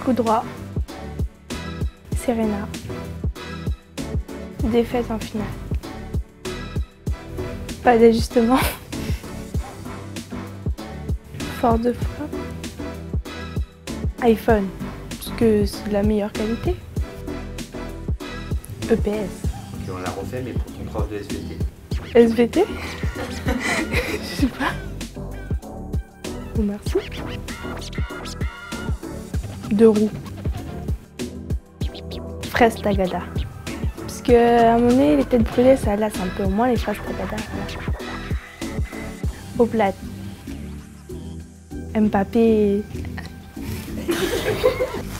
Coup droit. Serena. Défaite en finale. Pas d'ajustement. Fort de frappe. iPhone, parce que c'est de la meilleure qualité. EPS. Ok, on l'a refait, mais pour ton prof de SVT. SVT. Je sais pas. Bon, merci. 2 roues. Fraise tagada. Parce qu'à un moment donné, les têtes brûlées, ça lasse un peu. Au moins, les fraises tagada. Au plat. Mbappé.